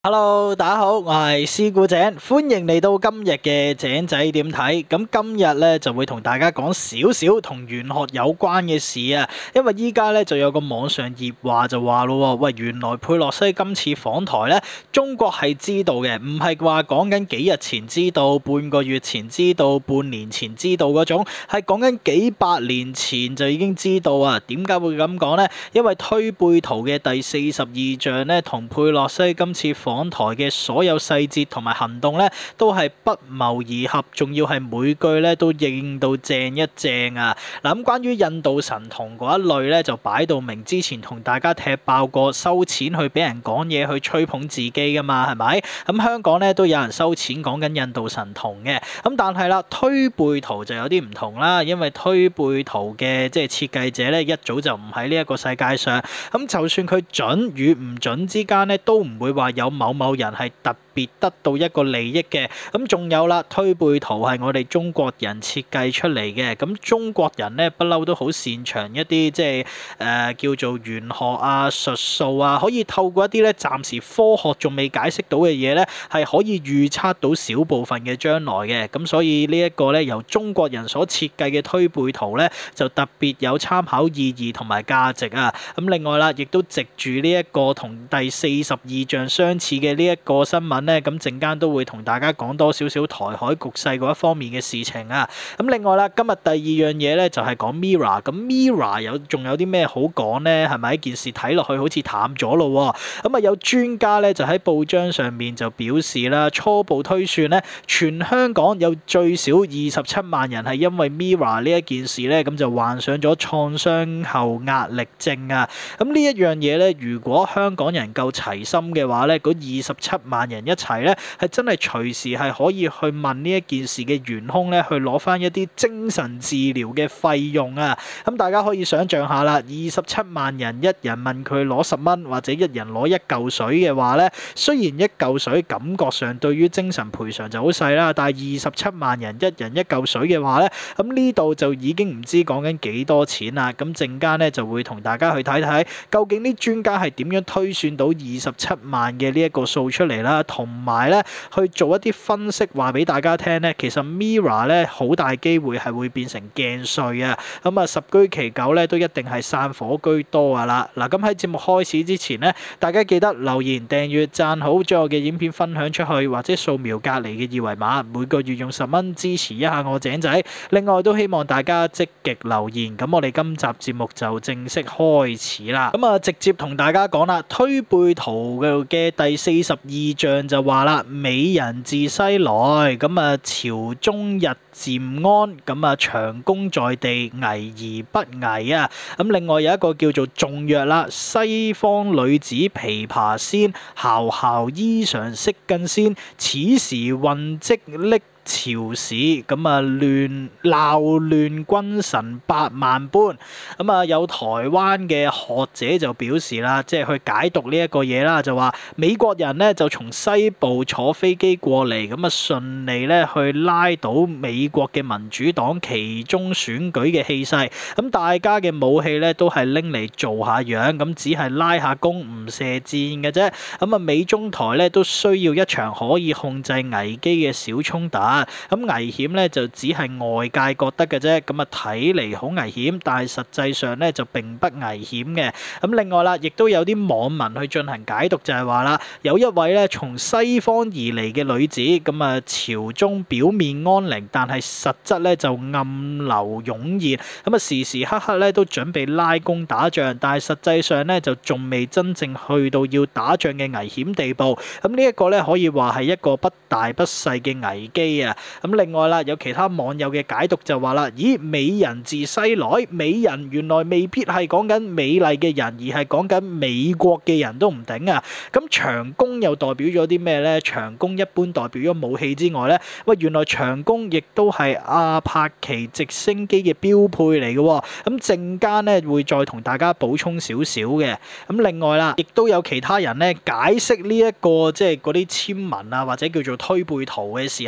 Hello，大家好，我係師姑井，歡迎嚟到今日嘅井仔點睇。咁今日咧就會同大家講少少同玄學有關嘅事啊。因為依家咧就有個網上熱話就話咯，喂，原來佩洛西今次訪台咧，中國係知道嘅，唔係話講緊幾日前知道、半個月前知道、半年前知道嗰種，係講緊幾百年前就已經知道啊。點解會咁講呢？因為推背圖嘅第42象咧，同佩洛西今次訪台嘅所有細節同埋行動咧，都係不謀而合，仲要係每句咧都應到正一正啊！嗱，咁關於印度神童嗰一類咧，就擺到明之前同大家踢爆過收錢去俾人講嘢去吹捧自己噶嘛，係咪？咁香港咧都有人收錢講緊印度神童嘅，咁但係啦，推背圖就有啲唔同啦，因為推背圖嘅即係設計者咧一早就唔喺呢一個世界上，咁就算佢準與唔準之間咧，都唔會話有某人係特別得到一個利益嘅。咁仲有啦，推背圖係我哋中國人設計出嚟嘅。咁中國人咧不嬲都好擅長一啲即係叫做玄學啊、術數啊，可以透過一啲咧暫時科學仲未解釋到嘅嘢咧，係可以預測到少部分嘅將來嘅。咁所以呢一個咧由中國人所設計嘅推背圖咧，就特別有參考意義同埋價值啊。咁另外啦，亦都藉住呢一個同第42象相似嘅呢一個新聞咧，咁陣間都會同大家講多少少台海局勢嗰一方面嘅事情啊。咁另外啦，今日第二樣嘢咧就係講 Mirror。咁 Mirror 仲有啲咩好講咧？係咪件事睇落去好似淡咗咯？咁啊有專家咧就喺報章上面就表示啦，初步推算咧，全香港有最少27萬人係因為 Mirror 呢一件事咧，咁就患上咗創傷後壓力症啊。咁呢一樣嘢咧，如果香港人夠齊心嘅話咧，嗰27萬人一齊咧，係真係隨時係可以去問呢一件事嘅元兇咧，去攞翻一啲精神治療嘅費用啊！咁大家可以想象下啦，27萬人一人問佢攞10蚊，或者一人攞一嚿水嘅話咧，雖然一嚿水感覺上對於精神賠償就好細啦，但係27萬人一人一嚿水嘅話咧，咁呢度就已經唔知講緊幾多錢啦。咁陣間咧就會同大家去睇睇，究竟啲專家係點樣推算到27萬嘅呢一個數出嚟啦，同埋咧去做一啲分析，話俾大家聽咧，其實 Mirror 咧好大機會係會變成鏡碎啊！咁啊十居其九咧都一定係散伙居多啊啦！嗱，咁喺節目開始之前咧，大家記得留言、訂閱、讚好，將我嘅影片分享出去，或者掃描隔離嘅二維碼，每個月用10蚊支持一下我井仔。另外都希望大家積極留言。咁我哋今集節目就正式開始啦。咁啊直接同大家講啦，推背圖嘅第42象就話啦，美人自西來，咁啊朝中日漸安，咁啊長弓在地，危而不危啊。咁另外有一個叫做頌曰啦，西方女子琵琶仙，姣姣衣裳色更鮮，此時運績歷朝史，咁啊鬧亂君臣百萬般。咁啊有台灣嘅學者就表示啦，即係去解讀呢一個嘢啦，就話美國人咧就從西部坐飛機過嚟，咁啊順利咧去拉到美國嘅民主黨期中選舉嘅氣勢，咁大家嘅武器咧都係拎嚟做下樣，咁只係拉下弓唔射箭嘅啫。咁啊美中台咧都需要一場可以控制危機嘅小衝突。咁危險咧就只係外界覺得嘅啫，咁啊睇嚟好危險，但係實際上咧就並不危險嘅。咁另外啦，亦都有啲網民去進行解讀，就係話啦，有一位咧從西方而嚟嘅女子，咁啊朝中表面安寧，但係實質咧就暗流湧現，咁啊時時刻刻咧都準備拉弓打仗，但係實際上咧就仲未真正去到要打仗嘅危險地步。咁呢一個咧可以話係一個不大不細嘅危機啊！咁另外啦，有其他網友嘅解讀就話啦，咦，美人自西來，美人原來未必係講緊美麗嘅人，而係講緊美國嘅人都唔頂啊！咁長弓又代表咗啲咩呢？長弓一般代表咗武器之外呢，喂，原來長弓亦都係阿帕奇直升機嘅標配嚟嘅喎。咁陣間呢會再同大家補充少少嘅。咁另外啦，亦都有其他人呢解釋呢一個即係嗰啲簽文啊，或者叫做推背圖嘅時候呢，就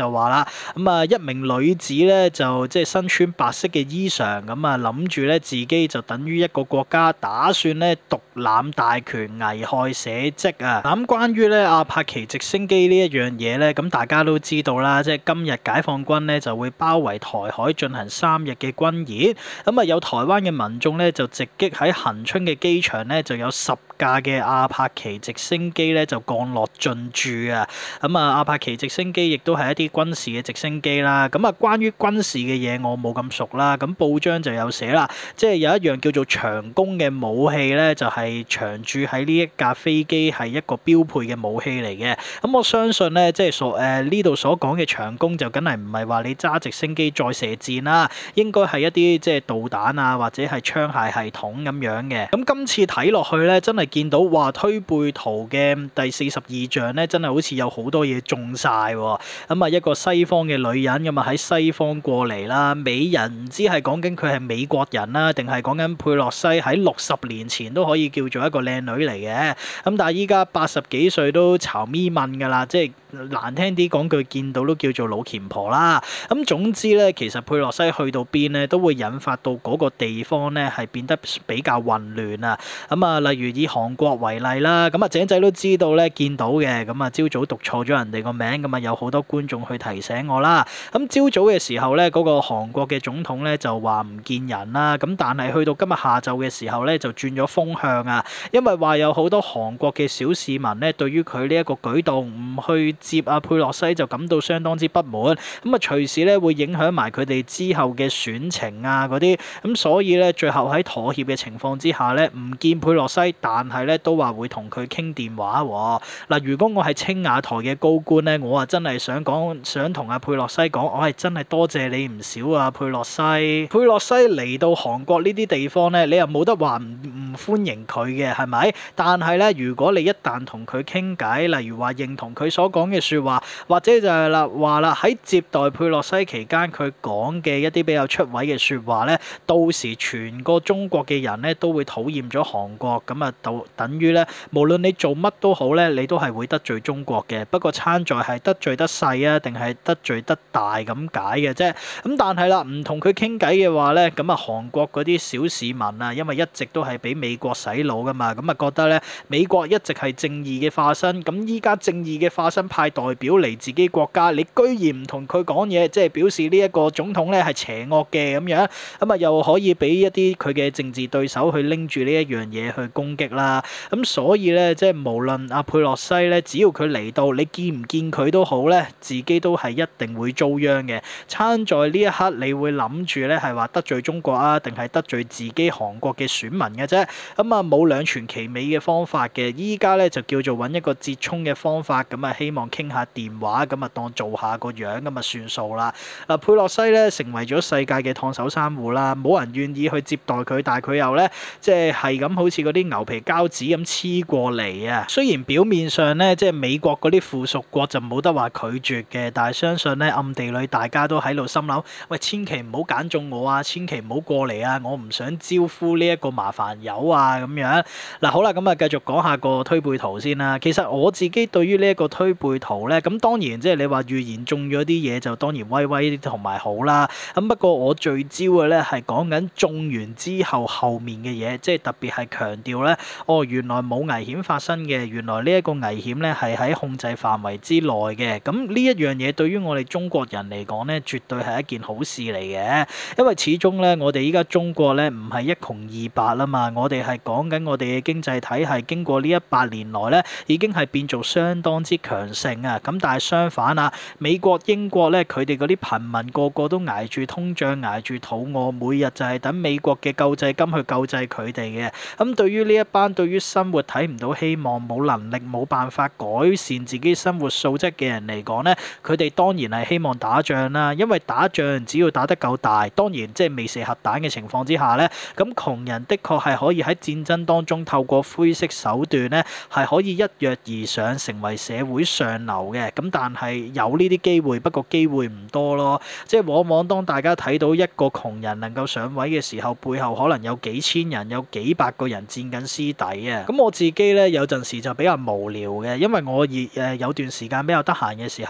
就話啦，一名女子咧就即係身穿白色嘅衣裳，諗住咧自己就等於一個國家打算咧獨攬大權，危害社稷啊！咁關於咧阿帕奇直升機呢一樣嘢咧，咁大家都知道啦，即係今日解放軍咧就會包圍台海進行3日嘅軍演，有台灣嘅民眾咧就直擊喺恆春嘅機場咧就有10架嘅阿帕奇直升機咧就降落進駐啊！阿帕奇直升機亦都係一啲軍事嘅直升機啦。關於軍事嘅嘢我冇咁熟啦。咁報章就有寫啦，即係有一樣叫做長弓嘅武器咧，就係長駐喺呢一架飛機係一個標配嘅武器嚟嘅。我相信咧，即係呢度所講嘅長弓就梗係唔係話你揸直升機再射箭啦，應該係一啲即係導彈啊或者係槍械系統咁樣嘅。咁今次睇落去咧，真係見到話推背圖嘅第42象咧，真係好似有好多嘢中晒喎。一個西方嘅女人喺西方過嚟啦，美人唔知係講緊佢係美國人啦，定係講緊佩洛西喺60年前都可以叫做一個靚女嚟嘅。但係依家80幾歲都巢咪問㗎啦，即係難聽啲講句，見到都叫做老虔婆啦。總之咧，其實佩洛西去到邊咧，都會引發到嗰個地方咧係變得比較混亂啊。例如以韓國為例啦，井仔都知道咧，見到嘅。朝早讀錯咗人哋個名，有好多觀眾去提醒我啦。朝早嘅時候咧，嗰個韓國嘅總統咧就話唔見人啦。但係去到今日下晝嘅時候咧，就轉咗風向啊。因為話有好多韓國嘅小市民咧，對於佢呢一個舉動唔去接阿佩洛西就感到相當之不滿。隨時咧會影響埋佢哋之後嘅選情啊嗰啲。所以咧最後喺妥協嘅情況之下咧，唔見佩洛西，但係咧都話會同佢傾電話喎。如果我係青瓦台嘅高官咧，我真係想同阿佩洛西講，我係真係多謝你唔少啊，佩洛西。佩洛西嚟到韓國呢啲地方咧，你又冇得話唔歡迎佢嘅，係咪？但係咧，如果你一旦同佢傾偈，例如話認同佢所講嘅説話，或者就係話啦喺接待佩洛西期間佢講嘅一啲比較出位嘅説話咧，到時全個中國嘅人咧都會討厭咗韓國，等於咧無論你做乜都好咧，你都係會得罪中國嘅。不過參在係得罪得細啊，定係得罪得大咁解嘅啫。但係啦，唔同佢傾偈嘅話咧，韓國嗰啲小市民啊，因為一直都係俾美國洗腦噶嘛，覺得咧美國一直係正義嘅化身。依家正義嘅化身派代表嚟自己國家，你居然唔同佢講嘢，即係表示呢一個總統咧係邪惡嘅咁樣，又可以俾一啲佢嘅政治對手去拎住呢一樣嘢去攻擊啦。所以咧，即係無論阿佩洛西咧，只要佢嚟到，你見唔見佢都好咧，自己都係一定會遭殃嘅。參在呢一刻，你會諗住咧係話得罪中國啊，定係得罪自己韓國嘅選民嘅啫。冇兩全其美嘅方法嘅。依家咧就叫做揾一個折衷嘅方法，希望傾下電話，當做下個樣算數啦。佩洛西咧成為咗世界嘅燙手山芋啦，冇人願意去接待佢，但係佢又咧即係咁好似嗰啲牛皮膠紙咁黐過嚟啊。雖然表面上咧即係美國嗰啲附屬國就冇得話拒絕嘅，但係相信咧暗地裏大家都喺度心諗，喂，千祈唔好揀中我啊，千祈唔好過嚟啊，我唔想招呼呢一個麻煩友啊咁樣。好啦，繼續講下個推背圖先啦。其實我自己對於呢一個推背圖咧，當然即係你話預言中咗啲嘢就當然威威同埋好啦。不過我聚焦嘅咧係講緊中完之後後面嘅嘢，即係特別係強調咧，原來冇危險發生嘅，原來呢一個危險咧係喺控制範圍之內嘅。咁呢一樣嘢對於我哋中國人嚟講咧，絕對係一件好事嚟嘅。因為始終咧，我哋依家中國咧唔係一窮二白啦嘛，我哋係講緊我哋嘅經濟體系經過呢100年來咧，已經係變做相當之強盛啊。咁但係相反啊，美國、英國咧，佢哋嗰啲貧民個個都捱住通脹、捱住肚餓，每日就係等美國嘅救濟金去救濟佢哋嘅。咁對於呢一班對於生活睇唔到希望、冇能力、冇辦法改善自己生活素質嘅人嚟講咧，佢哋當然係希望打仗啦。因為打仗只要打得夠大，當然即係未射核彈嘅情況之下咧，咁窮人的確係可以喺戰爭當中透過灰色手段咧，係可以一躍而上成為社會上流嘅。咁但係有呢啲機會，不過機會唔多咯。即係往往當大家睇到一個窮人能夠上位嘅時候，背後可能有幾千人、有幾百個人墊緊屍底啊。咁我自己咧有陣時就比較無聊嘅，因為我有段時間比較得閒嘅時候咧，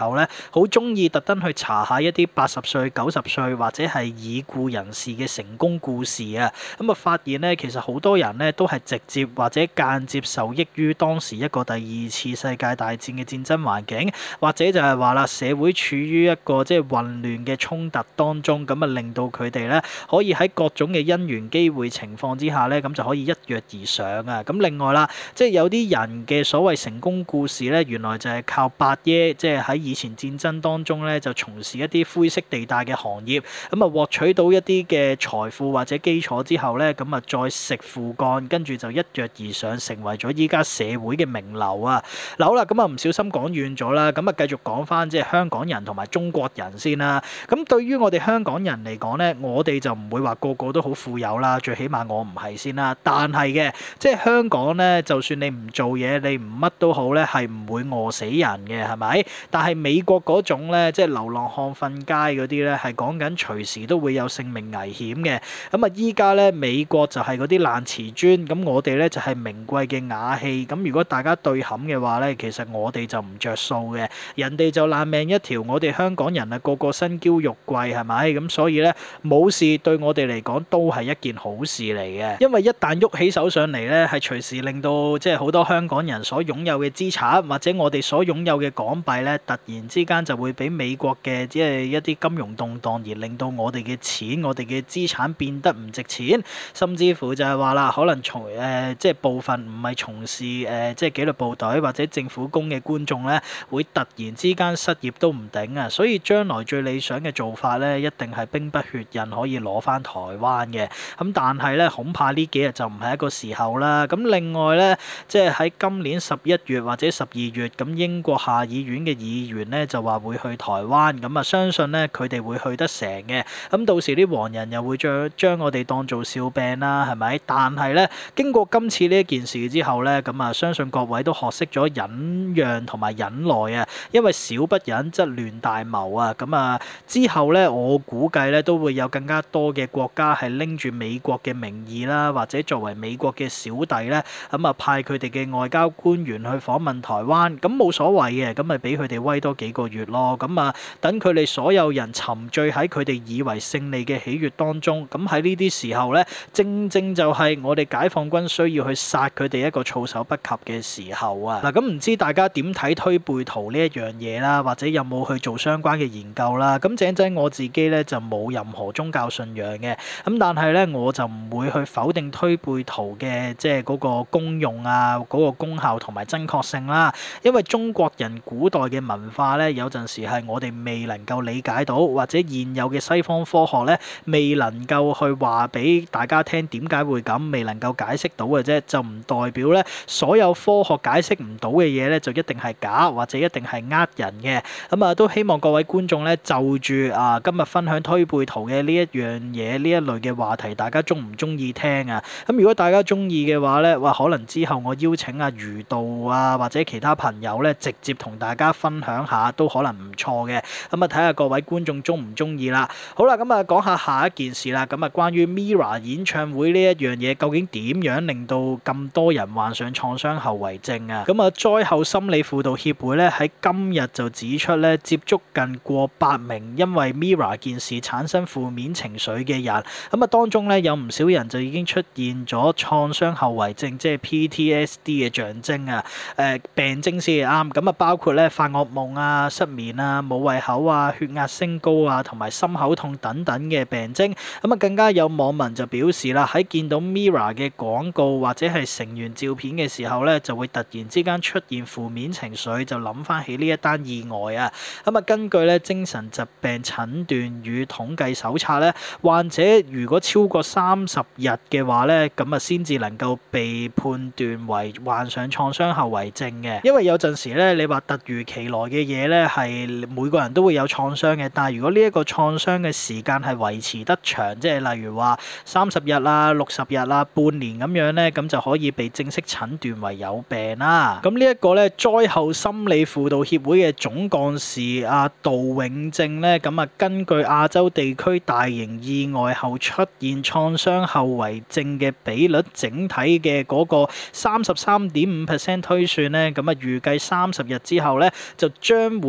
好中意特登去查下一啲80歲、90歲或者係已故人士嘅成功故事啊，咁啊發現咧，其實好多人咧都係直接或者間接受益於當時一個第二次世界大戰嘅戰爭環境，或者就係話啦，社會處於一個即係混亂嘅衝突當中，咁啊令到佢哋咧可以喺各種嘅因緣機會情況之下咧，咁就可以一躍而上啊！咁另外啦，即係有啲人嘅所謂成功故事咧，原來就係靠伯爺，即係喺以前戰爭當中咧，就從事一啲灰色地帶嘅行業，咁啊獲取到一啲嘅財富或者基礎之後咧，咁啊再食父幹，跟住就一躍而上，成為咗依家社會嘅名流啊！嗱好啦，咁啊唔小心講遠咗啦，咁啊繼續講翻即係香港人同埋中國人先啦。咁對於我哋香港人嚟講咧，我哋就唔會話個個都好富有啦，最起碼我唔係先啦。但係嘅，即係香港咧，就算你唔做嘢，你唔乜都好咧，係唔會餓死人嘅，係咪？但係美國嗰種咧，即係流浪漢瞓街嗰啲咧，係講緊隨時都會有性命危險嘅。咁啊，依家咧美國就係嗰啲爛瓷磚，咁我哋咧就係名貴嘅瓦器。咁如果大家對冚嘅話咧，其實我哋就唔着數嘅，人哋就爛命一條，我哋香港人啊個個身嬌肉貴，係咪？咁所以咧冇事對我哋嚟講都係一件好事嚟嘅，因為一旦喐起手上嚟咧，係隨時令到即係好多香港人所擁有嘅資產或者我哋所擁有嘅港幣咧，突然之間就會俾美國嘅即係一啲金融動盪而令到我哋嘅錢、我哋嘅資產變得唔值錢，甚至乎就係話啦，可能即係部分唔係從事即係紀律部隊或者政府工嘅觀眾咧，會突然之間失業都唔頂啊！所以將來最理想嘅做法咧，一定係兵不血刃可以攞翻台灣嘅。咁但係咧，恐怕呢幾日就唔係一個時候啦。咁另外咧，即係喺今年11月或者12月，咁英國下議院嘅議員咧就話會去台灣，咁啊相信咧佢哋會去得成嘅。咁到時啲黃人又會將我哋當做笑柄啦，係咪？但係咧，經過今次呢一件事之後咧，咁啊相信各位都學識咗忍讓同埋忍耐啊，因為小不忍則亂大謀啊。咁啊之後咧，我估計咧都會有更加多嘅國家係拎住美國嘅名義啦，或者作為美國嘅小弟咧，咁啊派佢哋嘅外交官員去訪問台灣，咁冇所謂嘅，咁咪俾佢哋威多幾個月咯。咁啊等佢哋所有人沉醉喺佢哋以為勝利嘅喜悅當中，咁喺呢啲時候咧，正正就係我哋解放軍需要去殺佢哋一個措手不及嘅時候啊！嗱，咁唔知大家點睇推背圖呢一樣嘢啦，或者有冇去做相關嘅研究啦？咁井仔我自己咧就冇任何宗教信仰嘅，咁但係咧我就唔會去否定推背圖嘅即係嗰個功用啊、嗰個功效同埋真確性啦。因為中國人古代嘅文化咧，有陣時係我哋未能夠理解到，或者現有嘅西方科學咧未能夠去話俾大家聽點解會咁，未能夠解釋到嘅啫，就唔代表咧所有科學解釋唔到嘅嘢咧就一定係假或者一定係呃人嘅。咁啊都希望各位觀眾咧就住今日分享推背圖嘅呢一樣嘢呢一類嘅話題，大家中唔中意聽啊？咁如果大家中意嘅話咧，可能之後我邀請阿余道啊或者其他朋友咧直接同大家分享下都可能唔錯嘅。咁啊睇下各位觀眾中唔中意啦。好啦，咁啊講下下一件事啦。咁啊關於 MIRROR 演唱會呢一樣嘢，究竟點樣令到咁多人患上創傷後遺症啊？咁啊災後心理輔導協會咧喺今日就指出咧，接觸近過百名因為 MIRROR 件事產生負面情緒嘅人，咁啊當中咧有唔少人就已經出現咗創傷後遺症，即係 PTSD 嘅象徵啊。病徵先係啱。咁啊包括咧發噩夢啊、失眠啊、冇胃口啊、血壓升高啊，同埋心口痛等等嘅病徵。咁啊更加有網民就表示啦，喺見到 MIRROR 嘅廣告或者係成員照片嘅時候咧，就會突然之間出現負面情緒，就諗翻起呢一單意外啊。咁啊根據咧精神疾病診斷與統計手冊咧，患者如果超過30日嘅話咧，咁啊先至能夠被判斷為患上創傷後遺症嘅。因為有陣時咧，你話突如其來嘅嘢咧，係每個人都會有創傷嘅，但係如果呢一個創傷嘅時間係維持得長，即係例如話30日啊、60日啊、半年咁樣咧，咁就可以被正式診斷為有病啦。咁呢一個咧災後心理輔導協會嘅總幹事杜永正咧，咁啊根據亞洲地區大型意外後出現創傷後遺症嘅比率整體嘅嗰個33.5% 推算咧，咁啊預計30日之後咧就將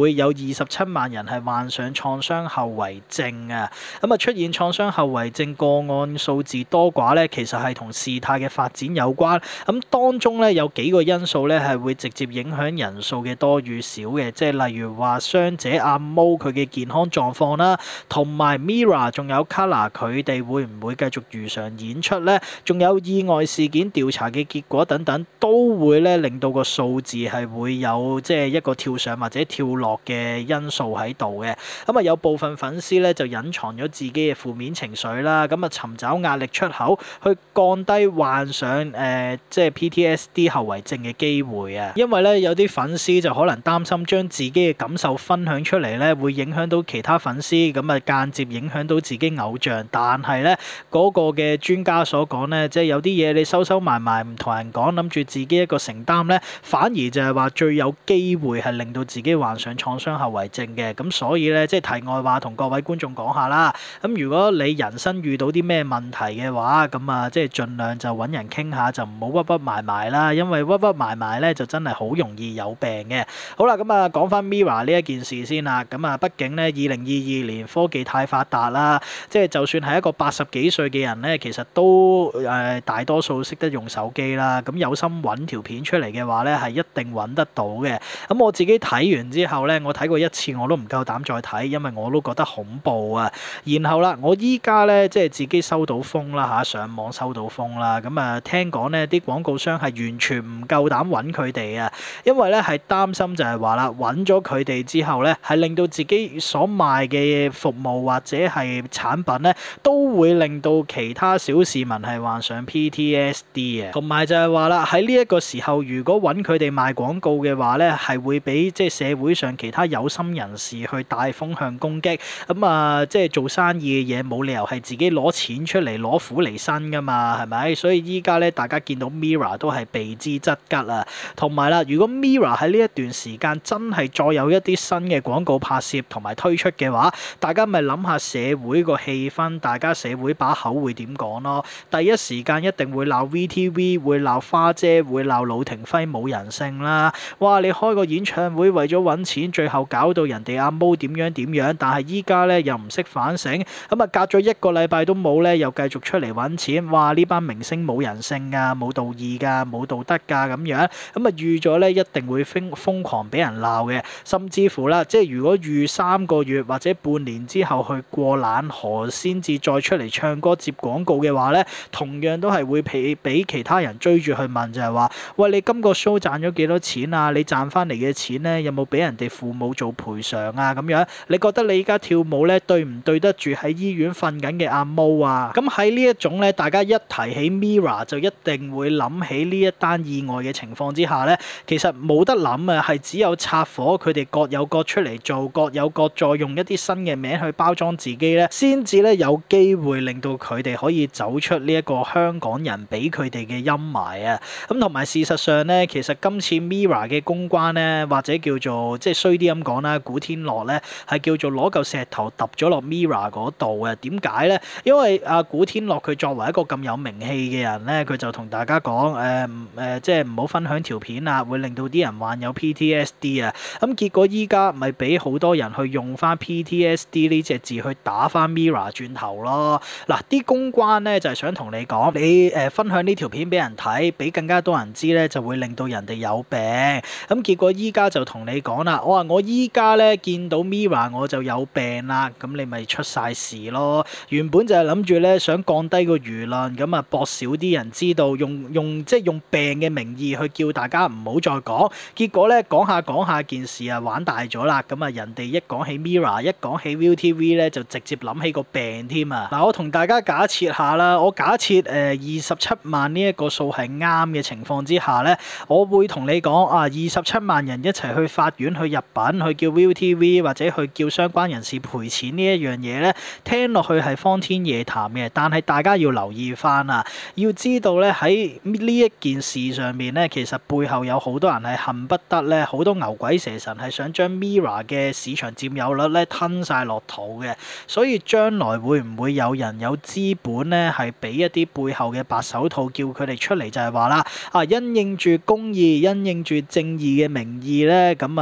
會有27萬人係患上創傷後遺症啊。咁啊，出現創傷後遺症個案數字多寡咧，其實係同事態嘅發展有關。咁當中咧有幾個因素咧係會直接影響人數嘅多與少嘅，即係例如話傷者阿毛佢嘅健康狀況啦，同埋 Mirror 仲有 Kolor 佢哋會唔會繼續如常演出咧？仲有意外事件調查嘅結果等等，都會咧令到個數字係會有即係一個跳上或者跳落嘅因素喺度嘅。咁啊，有部分粉絲咧就隱藏咗自己嘅負面情緒啦，咁啊尋找壓力出口去降低患上即係 PTSD 後遺症嘅機會啊。因為咧有啲粉絲就可能擔心將自己嘅感受分享出嚟咧，會影響到其他粉絲，咁啊間接影響到自己偶像。但係咧嗰個嘅專家所講咧，即係有啲嘢你收收埋埋唔同人講，諗住自己一個承擔咧，反而就係話最有機會係令到自己患上創傷後遺症嘅。咁所以咧，即係題外話同各位觀眾講下啦。咁如果你人生遇到啲咩問題嘅話，咁啊即係盡量就揾人傾下，就唔好屈屈埋埋啦，因為屈屈埋埋咧就真係好容易有病嘅。好啦，咁啊講翻 Mirror 呢一件事先啦。咁啊，畢竟咧2022年科技太發達啦，即係就算係一個80幾歲嘅人咧，其實都大多數識得用手機啦。咁有心揾條片出嚟嘅話咧，係一定揾得到嘅。咁我自己睇完之後咧，我睇過一次我都唔夠膽再睇，因為我都覺得恐怖啊。然後啦，我依家咧即係自己收到風啦嚇，上網收到風啦。咁啊聽講咧啲廣告商係完全唔夠膽揾佢哋啊，因為咧係擔心就係話啦，揾咗佢哋之後咧，係令到自己所賣嘅服務或者係產品咧，都會令到其他小市民係患上 PTSD 嘅。同埋就係話啦，喺呢一個時候，如果揾佢哋賣廣告嘅話咧，係會俾即係社會上其他有心人士去帶風向攻擊。咁啊，即係做生意嘅嘢冇理由係自己攞錢出嚟攞苦嚟辛噶嘛，係咪？所以依家咧，大家見到 Mirror 都係避之則吉啊。同埋啦，如果 Mirror 喺呢一段時間真係再有一啲新嘅廣告拍攝同埋推出嘅話，大家咪諗下社會個氣氛，大家社會把口會點講咯？第一時間一定會鬧 VTV， 會鬧花姐，會鬧魯庭輝冇人性啦！哇，你開個演唱會為咗揾錢，最後搞到人哋阿毛點樣點樣，但係依家咧又唔識反省，咁啊隔咗1個禮拜都冇咧，又繼續出嚟揾錢。哇！呢班明星冇人性㗎，冇道義㗎，冇道德㗎咁樣，咁啊預咗咧一定會瘋狂俾人鬧嘅，甚至乎啦，即係如果預3個月或者半年之後去過冷河先至再出嚟唱歌接廣告嘅話咧，同樣都係會俾其他人追住去問，就係話：喂，你今個 show 賺咗幾多錢啊？你賺翻嚟嘅錢咧，有冇俾人哋父母做賠償啊？咁樣你覺得你依家跳舞咧對唔對得住喺醫院瞓緊嘅阿毛啊？咁喺呢一種咧，大家一提起 Mirror 就一定會諗起呢一單意外嘅情況之下咧，其實冇得諗啊，係只有拆夥，佢哋各有各出嚟做，各有各再用一啲新嘅名去包裝自己咧，先至咧有機會令到佢哋可以走出呢一個香港人俾佢哋嘅陰霾啊！咁同埋事實上咧，其實今次 Mirror 嘅公關咧，或者叫做即係衰啲咁講啦，古天樂咧係叫做攞嚿石頭揼咗落 Mirror 嗰度啊！點解咧？因為古天樂佢作為一個咁有名氣嘅人咧，佢就同大家講即係唔好分享條片啊，會令到啲人患有 PTSD 啊！咁結果依家咪俾好多人去用翻 PTSD 呢隻字去打翻 Mirror 轉頭咯。嗱，啲公關咧就係想同你講，你分享呢條片俾人睇，俾更加多人知咧，就會令到人哋有病。咁結果依家就同你講啦，我話我依家咧見到 Mirror 我就有病啦，咁你咪出晒事咯。原本就係諗住咧想降低個輿論，咁啊博少啲人知道，即係用病嘅名義去叫大家唔好再講。結果咧講下件事啊玩大咗啦，咁啊人哋一講起 Mirror， 一講起 ViuTV 咧就直接諗起個病添啊！嗱，我同大家假設下啦，我假設27萬呢一個數係啱嘅情況之下咧，我會同你講27萬人一齊去法院去入稟，去叫 ViuTV 或者去叫相關人士賠錢呢一樣嘢咧，聽落去係荒天野談嘅，但係大家要留意翻啊，要知道咧喺呢一件事上面咧，其實背後有好多人係恨不得咧，好多牛鬼蛇神係想將 Mirror 嘅市場佔有率咧吞晒落肚嘅，所以將來會唔會有人有資本咧係俾一啲背後嘅白手套叫佢哋出嚟，就係話啦，因應住公義、因應住正義嘅名義咧，咁再去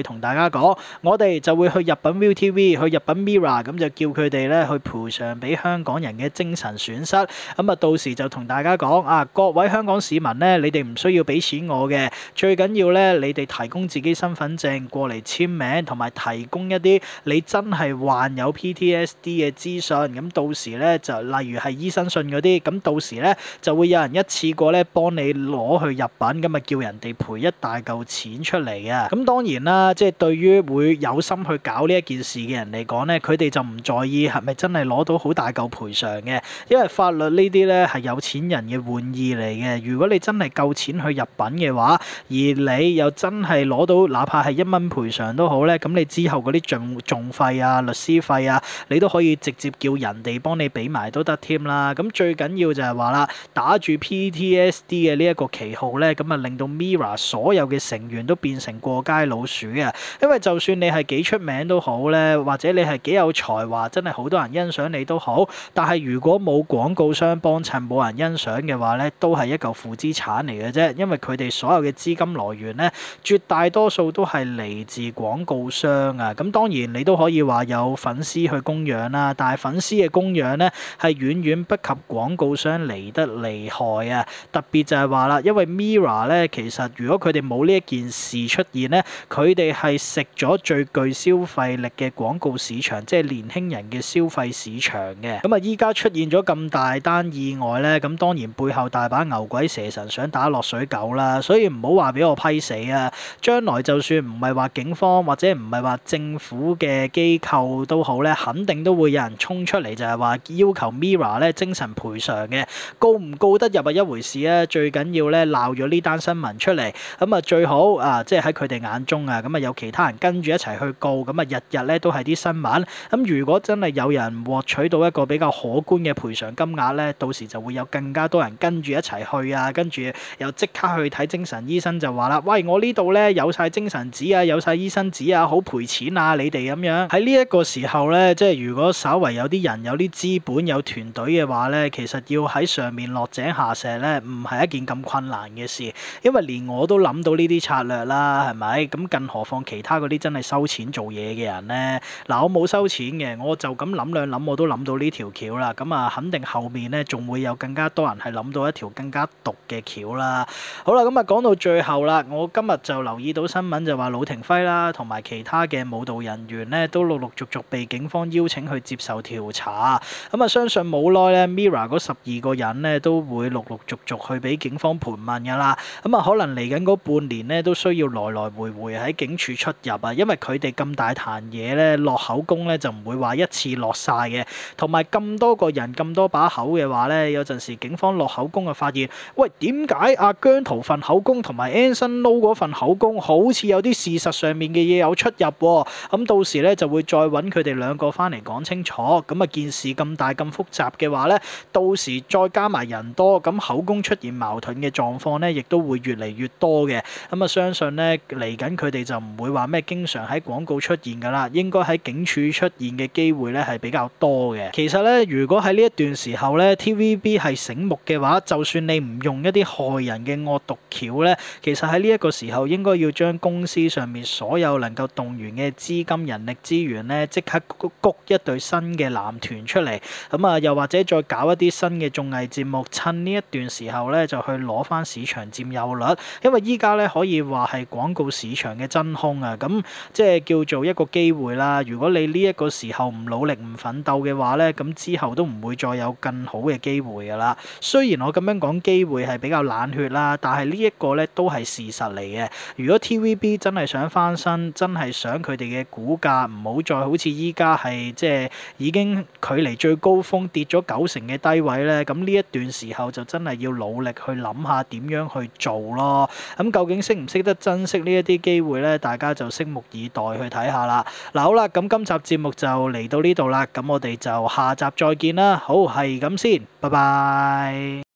去同大家講，我哋就會去日本 ViuTV、去日本 Mirror， 咁就叫佢哋咧去賠償俾香港人嘅精神損失。咁啊，到時就同大家講啊，各位香港市民咧，你哋唔需要俾錢我嘅，最緊要咧你哋提供自己身份證過嚟簽名，同埋提供一啲你真係患有 PTSD 嘅資訊。咁到時咧就例如係醫生信嗰啲，咁到時咧就會有人一次過咧幫你攞去入稟，咁啊叫人哋賠一大嚿錢出嚟啊！咁當然啦，即係對於會有心去搞呢一件事嘅人嚟講咧，佢哋就唔在意係咪真係攞到好大嚿賠償嘅，因為法律呢啲咧係有錢人嘅玩意嚟嘅。如果你真係夠錢去入稟嘅話，而你又真係攞到哪怕係1蚊賠償都好咧，咁你之後嗰啲訟費啊、律師費啊，你都可以直接叫人哋幫你俾埋都得添啦。咁最緊要就係話啦，打住 PTSD 嘅呢一個旗號咧，咁啊令到 Mirror 所有嘅成員都變成過街老鼠啊！因為就算你係幾出名都好咧，或者你係幾有才華，真係好多人欣賞你都好，但係如果冇廣告商幫襯，冇人欣賞嘅話咧，都係一嚿負資產嚟嘅啫。因為佢哋所有嘅資金來源咧，絕大多數都係嚟自廣告商啊。咁當然你都可以話有粉絲去供養啦，但係粉絲嘅供養咧係遠遠不及廣告商嚟得厲害啊！特別就係話啦，因為 Mirror 咧，其實如果佢哋冇呢一件事出現咧，佢哋係食咗最具消費力嘅廣告市場，即係年輕人嘅消費市場嘅。咁啊，依家出現咗咁大單意外咧，咁當然背後大把牛鬼蛇神想打落水狗啦，所以唔好話俾我批死啊！將來就算唔係話警方或者唔係話政府嘅機構都好咧，肯定都會有人衝出嚟就係話要求 Mirror 咧精神賠償嘅。告唔告得入係一回事啊，最緊要咧鬧咗呢單新聞出嚟，咁啊最好啊，即係喺佢哋眼中啊，咁啊有其他人跟住一齊去告，咁啊日日咧都係啲新聞。咁如果真係有人獲取到一個比較可觀嘅賠償金額咧，到時就會有更加多人跟住一齊去啊，跟住又即刻去睇精神醫生，就話啦，喂，我呢度咧有晒精神紙啊，有晒醫生紙啊，好賠錢啊，你哋咁樣。喺呢一個時候咧，即係如果稍為有啲人有啲資本有團隊嘅話咧，其實要喺上面落井下石咧，唔係一件咁困難嘅事，因為連我都諗到呢啲策略啦，係咪？咁更何況其他嗰啲真係收錢做嘢嘅人咧？嗱，我冇收錢嘅，我就咁諗兩諗，我都諗到呢條橋啦。咁啊，肯定後面咧仲會有更加多人係諗到一條更加毒嘅橋啦。好啦，咁啊講到最後啦，我今日就留意到新聞就話魯庭輝啦，同埋其他嘅舞蹈人員咧，都陸陸續續被警方邀請去接受調查。咁啊，相信冇耐咧 Mirror 嗰12個人咧都會陸陸續續去俾警方盤問㗎啦。咁啊，可能嚟緊嗰半年咧都需要來來回回喺警署出入啊，因為佢哋咁大壇嘢咧落口供咧就唔會話一次落晒嘅，同埋咁多個人咁多把口嘅話咧，有陣時警方落口供就發現，喂，點解阿姜濤份口供同埋 Anson Lo 嗰份口供好似有啲事實上面嘅嘢有出入喎？咁到時咧就會再揾佢哋兩個翻嚟講清楚。咁啊，件事咁大咁複雜嘅話咧，到時再加埋人多，咁口供出現矛盾嘅狀況咧，亦都會越嚟越多嘅。咁啊，相信咧嚟緊佢哋就唔會話咩經常喺廣告出現㗎啦，應該喺警署出現嘅機會咧係比較多嘅。其實咧，如果喺呢一段時候咧 TVB 係醒目嘅話，就算你唔用一啲害人嘅惡毒橋咧，其實喺呢一個時候應該要將公司上面所有能夠動員嘅資金、人力資源咧，即刻谷一隊新嘅男團出嚟。咁啊，又或者再搞一啲新嘅綜藝節目，趁呢一段時候咧就去攞翻市場佔有率。因為依家咧可以話係廣告市場嘅真空啊，咁即係叫做一個機會啦。如果你呢一個時候唔努力唔奮鬥嘅話咧，咁之後都唔會再有更好嘅機會㗎啦。雖然我咁樣講機會係比較冷血啦，但係呢一個咧都係事實嚟嘅。如果 TVB 真係想翻身，真係想佢哋嘅股價唔好再好似依家係即係已經距離最高峰跌咗90%嘅低位咧，咁呢一段時候就真係要努力去諗下點樣去做咯。咁究竟識唔識得珍惜呢一啲機會咧？大家就拭目以待去睇下啦。嗱，好啦，咁今集節目就嚟到呢度啦，咁我哋就下集再見啦。好，係咁先，拜拜。